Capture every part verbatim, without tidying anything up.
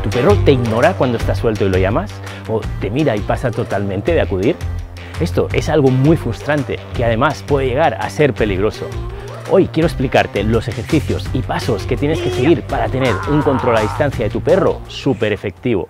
¿Tu perro te ignora cuando estás suelto y lo llamas? ¿O te mira y pasa totalmente de acudir? Esto es algo muy frustrante que además puede llegar a ser peligroso. Hoy quiero explicarte los ejercicios y pasos que tienes que seguir para tener un control a distancia de tu perro súper efectivo.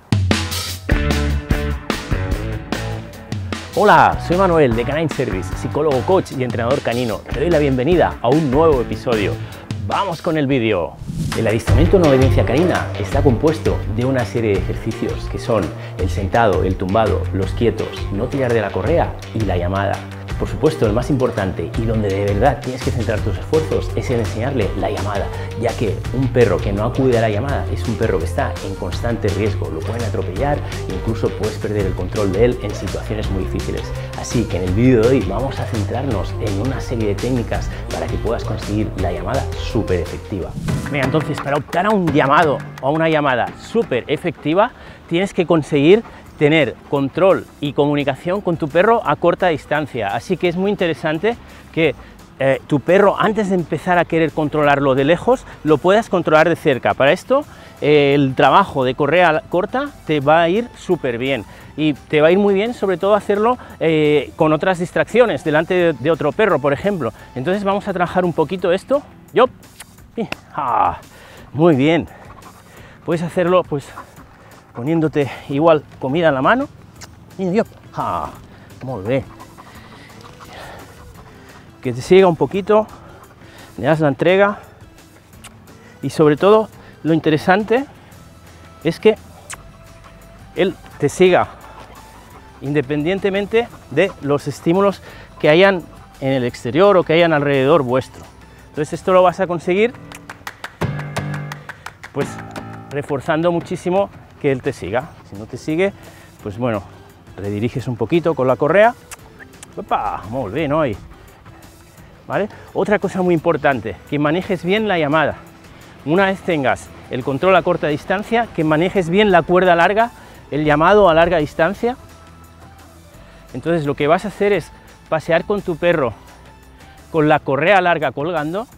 Hola, soy Manuel de Canine Service, psicólogo, coach y entrenador canino. Te doy la bienvenida a un nuevo episodio. ¡Vamos con el vídeo! El adiestramiento en obediencia canina está compuesto de una serie de ejercicios que son el sentado, el tumbado, los quietos, no tirar de la correa y la llamada. Por supuesto, el más importante y donde de verdad tienes que centrar tus esfuerzos es en enseñarle la llamada, ya que un perro que no acude a la llamada es un perro que está en constante riesgo, lo pueden atropellar, incluso puedes perder el control de él en situaciones muy difíciles. Así que en el vídeo de hoy vamos a centrarnos en una serie de técnicas para que puedas conseguir la llamada súper efectiva. Mira, entonces, para optar a un llamado o a una llamada súper efectiva, tienes que conseguir tener control y comunicación con tu perro a corta distancia, así que es muy interesante que eh, tu perro, antes de empezar a querer controlarlo de lejos, lo puedas controlar de cerca. Para esto eh, el trabajo de correa corta te va a ir súper bien y te va a ir muy bien, sobre todo hacerlo eh, con otras distracciones delante de, de otro perro, por ejemplo. Entonces vamos a trabajar un poquito esto. Yo, ah, muy bien, puedes hacerlo pues poniéndote igual comida en la mano. Mira, ah, muy bien. Que te siga un poquito, le das la entrega y sobre todo lo interesante es que él te siga independientemente de los estímulos que hayan en el exterior o que hayan alrededor vuestro. Entonces esto lo vas a conseguir pues reforzando muchísimo que él te siga. Si no te sigue, pues bueno, rediriges un poquito con la correa. ¡Opa! Muy bien hoy. ¿Vale? Otra cosa muy importante, que manejes bien la llamada. Una vez tengas el control a corta distancia, que manejes bien la cuerda larga, el llamado a larga distancia. Entonces lo que vas a hacer es pasear con tu perro con la correa larga colgando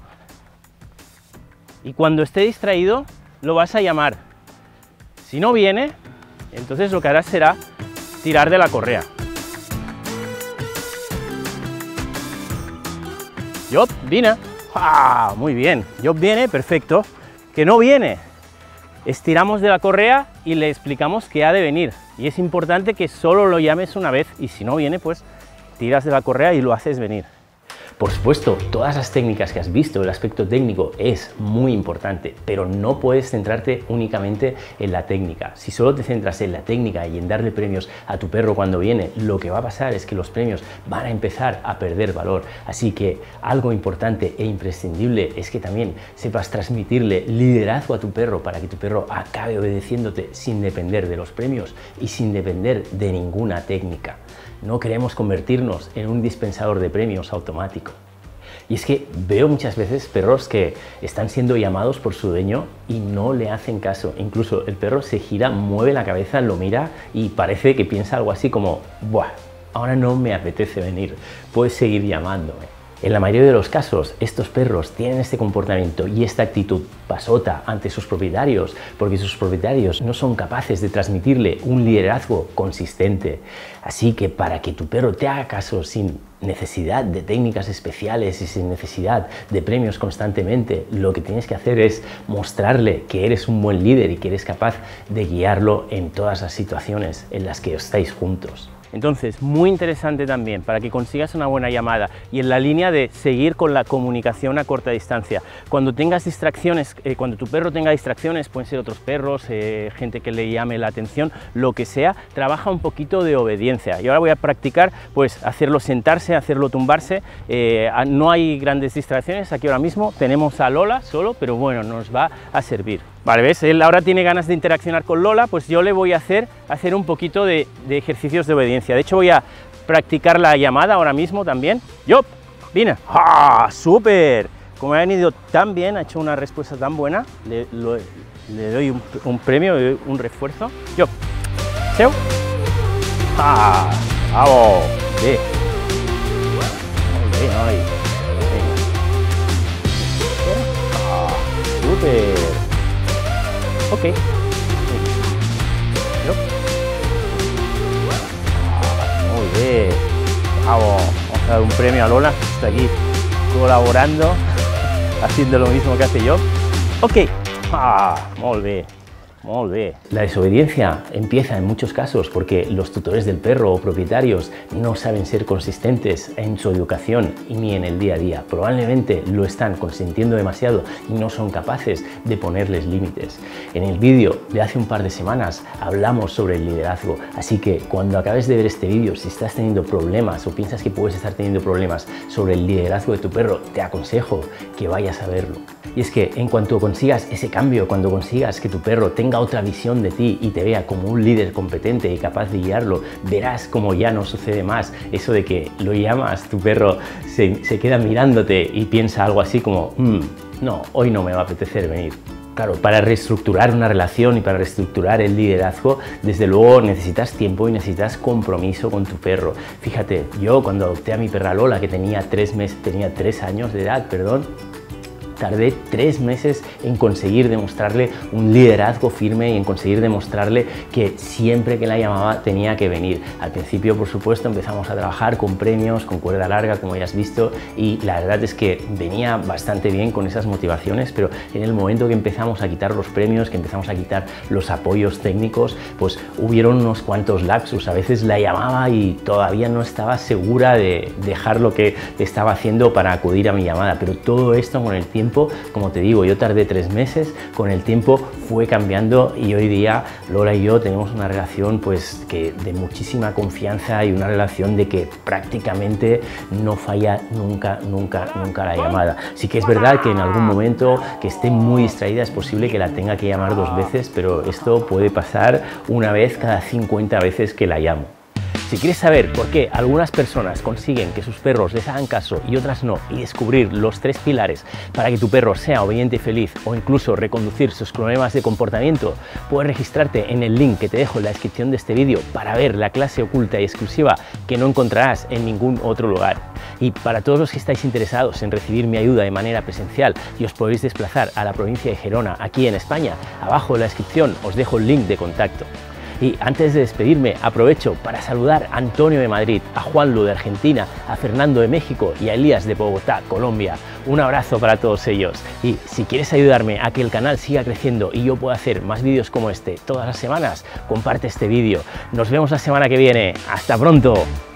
y cuando esté distraído lo vas a llamar. Si no viene, entonces lo que harás será tirar de la correa. Job, viene. ¡Ah! Muy bien. Job viene, perfecto. Que no viene. Estiramos de la correa y le explicamos que ha de venir. Y es importante que solo lo llames una vez y si no viene, pues tiras de la correa y lo haces venir. Por supuesto, todas las técnicas que has visto, el aspecto técnico es muy importante, pero no puedes centrarte únicamente en la técnica. Si solo te centras en la técnica y en darle premios a tu perro cuando viene, lo que va a pasar es que los premios van a empezar a perder valor. Así que algo importante e imprescindible es que también sepas transmitirle liderazgo a tu perro para que tu perro acabe obedeciéndote sin depender de los premios y sin depender de ninguna técnica. No queremos convertirnos en un dispensador de premios automático. Y es que veo muchas veces perros que están siendo llamados por su dueño y no le hacen caso. Incluso el perro se gira, mueve la cabeza, lo mira y parece que piensa algo así como «Buah, ahora no me apetece venir, puedes seguir llamándome». En la mayoría de los casos, estos perros tienen este comportamiento y esta actitud pasota ante sus propietarios porque sus propietarios no son capaces de transmitirle un liderazgo consistente. Así que para que tu perro te haga caso sin necesidad de técnicas especiales y sin necesidad de premios constantemente, lo que tienes que hacer es mostrarle que eres un buen líder y que eres capaz de guiarlo en todas las situaciones en las que estáis juntos. Entonces, muy interesante también para que consigas una buena llamada y en la línea de seguir con la comunicación a corta distancia. Cuando tengas distracciones, eh, cuando tu perro tenga distracciones, pueden ser otros perros, eh, gente que le llame la atención, lo que sea, trabaja un poquito de obediencia. Y ahora voy a practicar, pues, hacerlo sentarse, hacerlo tumbarse. Eh, no hay grandes distracciones aquí ahora mismo, tenemos a Lola solo, pero bueno, nos va a servir. Vale, ¿ves? Él ahora tiene ganas de interaccionar con Lola, pues yo le voy a hacer, hacer un poquito de, de ejercicios de obediencia. De hecho, voy a practicar la llamada ahora mismo también. ¡Yo! ¡Vine! ¡Ah! ¡Súper! Como ha venido tan bien, ha hecho una respuesta tan buena, le, lo, le doy un, un premio, le doy un refuerzo. ¡Yo! ¡Seu! ¡Ah! ¡Vamos! ¡Bien! ¡Bien! ¡Ay! ¡Ah! ¡Súper! Ok. Yo. Muy bien. Vamos, vamos a dar un premio a Lola, que está aquí colaborando, haciendo lo mismo que hace yo. Ok. Ah, muy bien. Molt bé. La desobediencia empieza en muchos casos porque los tutores del perro o propietarios no saben ser consistentes en su educación y ni en el día a día. Probablemente lo están consintiendo demasiado y no son capaces de ponerles límites. En el vídeo de hace un par de semanas hablamos sobre el liderazgo, así que cuando acabes de ver este vídeo, si estás teniendo problemas o piensas que puedes estar teniendo problemas sobre el liderazgo de tu perro, te aconsejo que vayas a verlo. Y es que en cuanto consigas ese cambio, cuando consigas que tu perro tenga otra visión de ti y te vea como un líder competente y capaz de guiarlo, verás como ya no sucede más eso de que lo llamas, tu perro se, se queda mirándote y piensa algo así como mmm, no, hoy no me va a apetecer venir. Claro, para reestructurar una relación y para reestructurar el liderazgo, desde luego necesitas tiempo y necesitas compromiso con tu perro. Fíjate, yo cuando adopté a mi perra Lola, que tenía tres meses, tenía tres años de edad, perdón, tardé tres meses en conseguir demostrarle un liderazgo firme y en conseguir demostrarle que siempre que la llamaba tenía que venir. Al principio, por supuesto, empezamos a trabajar con premios, con cuerda larga, como ya has visto, y la verdad es que venía bastante bien con esas motivaciones, pero en el momento que empezamos a quitar los premios, que empezamos a quitar los apoyos técnicos, pues hubieron unos cuantos lapsus. A veces la llamaba y todavía no estaba segura de dejar lo que estaba haciendo para acudir a mi llamada, pero todo esto con el tiempo, como te digo, yo tardé tres meses, con el tiempo fue cambiando y hoy día Lola y yo tenemos una relación pues que de muchísima confianza y una relación de que prácticamente no falla nunca, nunca, nunca la llamada. Sí que es verdad que en algún momento que esté muy distraída es posible que la tenga que llamar dos veces, pero esto puede pasar una vez cada cincuenta veces que la llamo. Si quieres saber por qué algunas personas consiguen que sus perros les hagan caso y otras no, y descubrir los tres pilares para que tu perro sea obediente y feliz, o incluso reconducir sus problemas de comportamiento, puedes registrarte en el link que te dejo en la descripción de este vídeo para ver la clase oculta y exclusiva que no encontrarás en ningún otro lugar. Y para todos los que estáis interesados en recibir mi ayuda de manera presencial y os podéis desplazar a la provincia de Gerona, aquí en España, abajo en la descripción os dejo el link de contacto. Y antes de despedirme, aprovecho para saludar a Antonio de Madrid, a Juanlu de Argentina, a Fernando de México y a Elías de Bogotá, Colombia. Un abrazo para todos ellos. Y si quieres ayudarme a que el canal siga creciendo y yo pueda hacer más vídeos como este todas las semanas, comparte este vídeo. Nos vemos la semana que viene. ¡Hasta pronto!